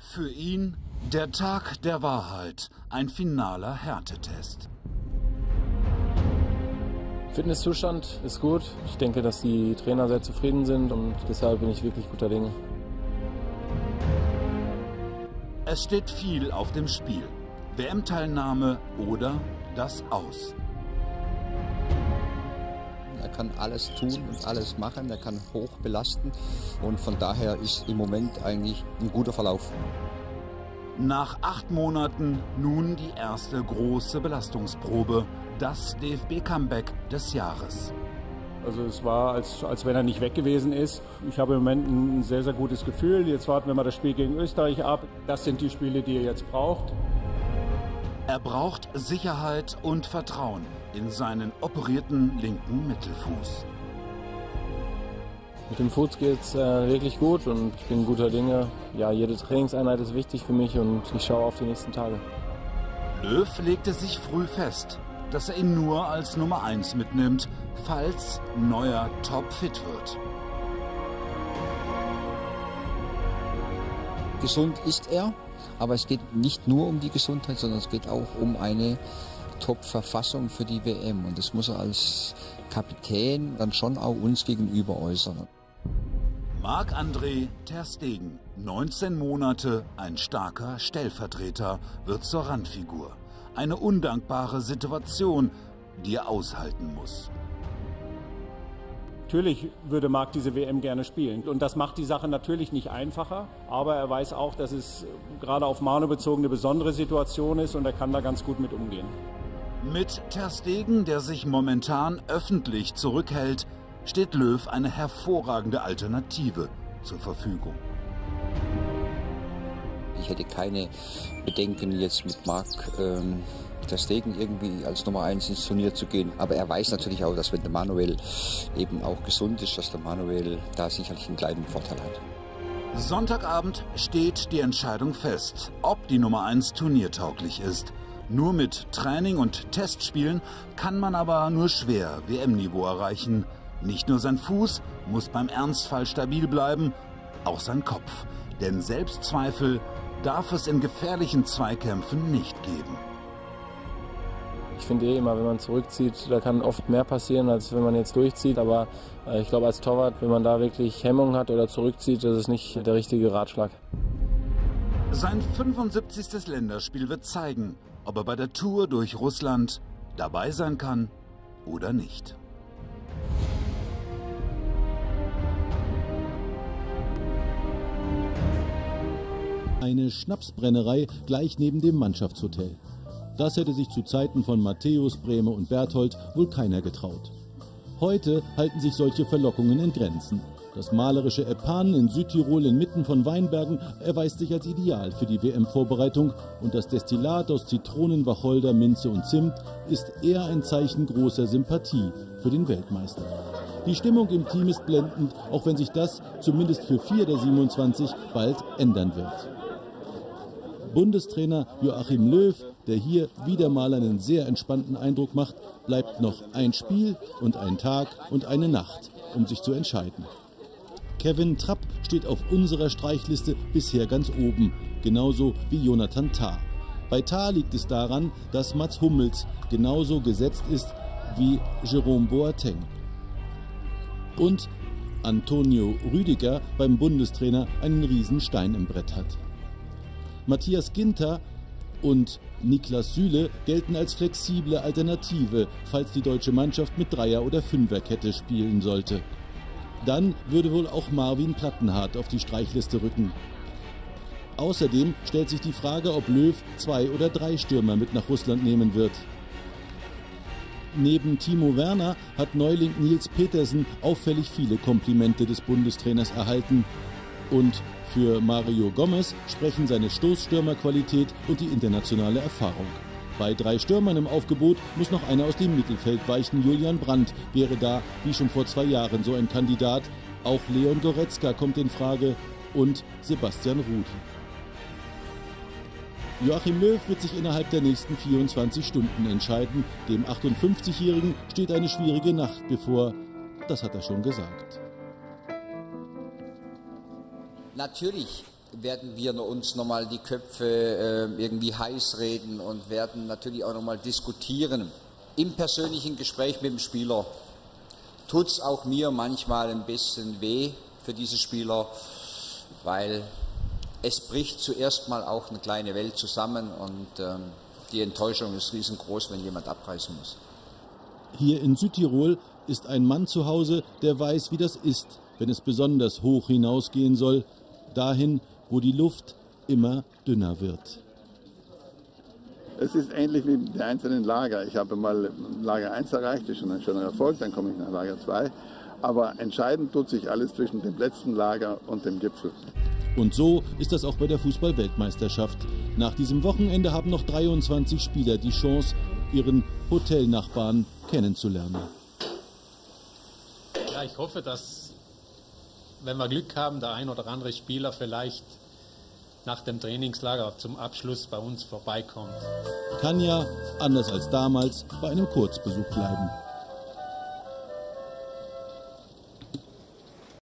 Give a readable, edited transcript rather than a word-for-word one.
Für ihn der Tag der Wahrheit, ein finaler Härtetest. Fitnesszustand ist gut. Ich denke, dass die Trainer sehr zufrieden sind und deshalb bin ich wirklich guter Dinge. Es steht viel auf dem Spiel. WM-Teilnahme oder das Aus. Er kann alles tun und alles machen, er kann hoch belasten und von daher ist im Moment eigentlich ein guter Verlauf. Nach 8 Monaten nun die erste große Belastungsprobe, das DFB-Comeback des Jahres. Also es war, als wenn er nicht weg gewesen ist. Ich habe im Moment ein sehr, sehr gutes Gefühl. Jetzt warten wir mal das Spiel gegen Österreich ab. Das sind die Spiele, die er jetzt braucht. Er braucht Sicherheit und Vertrauen in seinen operierten linken Mittelfuß. Mit dem Fuß geht es wirklich gut und ich bin guter Dinge. Ja, jede Trainingseinheit ist wichtig für mich und ich schaue auf die nächsten Tage. Löw legte sich früh fest, dass er ihn nur als Nummer 1 mitnimmt, falls Neuer topfit wird. Gesund ist er, aber es geht nicht nur um die Gesundheit, sondern es geht auch um eine Top-Verfassung für die WM. Und das muss er als Kapitän dann schon auch uns gegenüber äußern. Marc-André ter Stegen, 19 Monate, ein starker Stellvertreter, wird zur Randfigur. Eine undankbare Situation, die er aushalten muss. Natürlich würde Marc diese WM gerne spielen und das macht die Sache natürlich nicht einfacher, aber er weiß auch, dass es gerade auf Manu bezogen eine besondere Situation ist und er kann da ganz gut mit umgehen. Mit ter Stegen, der sich momentan öffentlich zurückhält, steht Löw eine hervorragende Alternative zur Verfügung. Ich hätte keine Bedenken, jetzt mit Marc ter Stegen irgendwie als Nummer 1 ins Turnier zu gehen. Aber er weiß natürlich auch, dass wenn der Manuel eben auch gesund ist, dass der Manuel da sicherlich einen kleinen Vorteil hat. Sonntagabend steht die Entscheidung fest, ob die Nummer 1 turniertauglich ist. Nur mit Training und Testspielen kann man aber nur schwer WM-Niveau erreichen. Nicht nur sein Fuß muss beim Ernstfall stabil bleiben, auch sein Kopf. Denn Selbstzweifel darf es in gefährlichen Zweikämpfen nicht geben. Ich finde immer, wenn man zurückzieht, da kann oft mehr passieren, als wenn man jetzt durchzieht. Aber ich glaube, als Torwart, wenn man da wirklich Hemmung hat oder zurückzieht, das ist nicht der richtige Ratschlag. Sein 75. Länderspiel wird zeigen, ob er bei der Tour durch Russland dabei sein kann oder nicht. Eine Schnapsbrennerei gleich neben dem Mannschaftshotel. Das hätte sich zu Zeiten von Matthäus, Brehme und Berthold wohl keiner getraut. Heute halten sich solche Verlockungen in Grenzen. Das malerische Epan in Südtirol inmitten von Weinbergen erweist sich als ideal für die WM-Vorbereitung und das Destillat aus Zitronen, Wacholder, Minze und Zimt ist eher ein Zeichen großer Sympathie für den Weltmeister. Die Stimmung im Team ist blendend, auch wenn sich das zumindest für 4 der 27 bald ändern wird. Bundestrainer Joachim Löw, der hier wieder mal einen sehr entspannten Eindruck macht, bleibt noch ein Spiel und ein Tag und eine Nacht, um sich zu entscheiden. Kevin Trapp steht auf unserer Streichliste bisher ganz oben, genauso wie Jonathan Tah. Bei Tah liegt es daran, dass Mats Hummels genauso gesetzt ist wie Jerome Boateng. Und Antonio Rüdiger beim Bundestrainer einen Riesenstein im Brett hat. Matthias Ginter und Niklas Süle gelten als flexible Alternative, falls die deutsche Mannschaft mit Dreier- oder Fünferkette spielen sollte. Dann würde wohl auch Marvin Plattenhardt auf die Streichliste rücken. Außerdem stellt sich die Frage, ob Löw 2 oder 3 Stürmer mit nach Russland nehmen wird. Neben Timo Werner hat Neuling Nils Petersen auffällig viele Komplimente des Bundestrainers erhalten. Und für Mario Gomez sprechen seine Stoßstürmerqualität und die internationale Erfahrung. Bei 3 Stürmern im Aufgebot muss noch einer aus dem Mittelfeld weichen. Julian Brandt wäre da, wie schon vor 2 Jahren, so ein Kandidat. Auch Leon Goretzka kommt in Frage und Sebastian Rudi. Joachim Löw wird sich innerhalb der nächsten 24 Stunden entscheiden. Dem 58-Jährigen steht eine schwierige Nacht bevor. Das hat er schon gesagt. Natürlich werden wir uns nochmal die Köpfe irgendwie heiß reden und werden natürlich auch nochmal diskutieren. Im persönlichen Gespräch mit dem Spieler tut es auch mir manchmal ein bisschen weh für diese Spieler, weil es bricht zuerst mal auch eine kleine Welt zusammen und die Enttäuschung ist riesengroß, wenn jemand abreißen muss. Hier in Südtirol ist ein Mann zu Hause, der weiß, wie das ist, wenn es besonders hoch hinausgehen soll, dahin, wo die Luft immer dünner wird. Es ist ähnlich wie die einzelnen Lager. Ich habe mal Lager 1 erreicht, das ist schon ein schöner Erfolg, dann komme ich nach Lager 2. Aber entscheidend tut sich alles zwischen dem letzten Lager und dem Gipfel. Und so ist das auch bei der Fußball-Weltmeisterschaft. Nach diesem Wochenende haben noch 23 Spieler die Chance, ihren Hotelnachbarn kennenzulernen. Ja, ich hoffe, dass, wenn wir Glück haben, der ein oder andere Spieler vielleicht nach dem Trainingslager zum Abschluss bei uns vorbeikommt. Kann ja, anders als damals, bei einem Kurzbesuch bleiben.